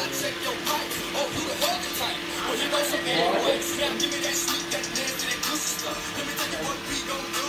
I check your pipe. Oh, you the hugger type. Well, you know some anyways. Now give me that sweet, that nasty, that good stuff. Let me tell you what we gon' do.